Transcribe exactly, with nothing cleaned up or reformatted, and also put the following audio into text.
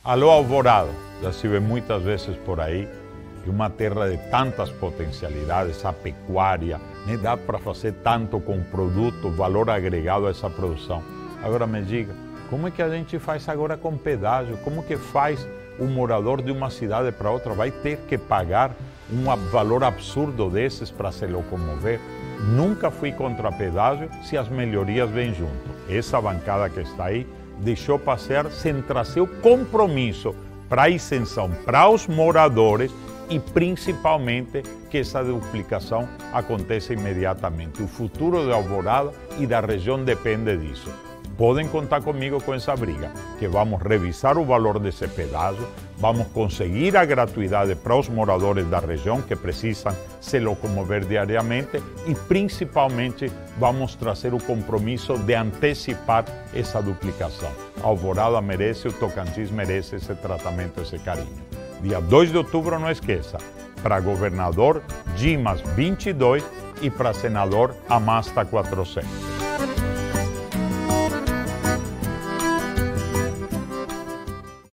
Alô Alvorada, já estive muitas vezes por aí, é uma terra de tantas potencialidades, a pecuária, né? Dá para fazer tanto com produto, valor agregado a essa produção. Agora me diga, como é que a gente faz agora com pedágio? Como que faz o morador de uma cidade para outra? Vai ter que pagar um valor absurdo desses para se locomover? Nunca fui contra pedágio se as melhorias vêm junto. Essa bancada que está aí deixou passar sem trazer o compromisso para a isenção para os moradores e principalmente que essa duplicação aconteça imediatamente. O futuro de Alvorada e da região depende disso. Podem contar comigo com essa briga, que vamos revisar o valor desse pedágio, vamos conseguir a gratuidade para os moradores da região que precisam se locomover diariamente e principalmente vamos trazer o compromisso de antecipar essa duplicação. A Alvorada merece, o Tocantins merece esse tratamento, esse carinho. Dia dois de outubro, não esqueça, para governador Dimas vinte e dois e para senador Amasta quatrocentos.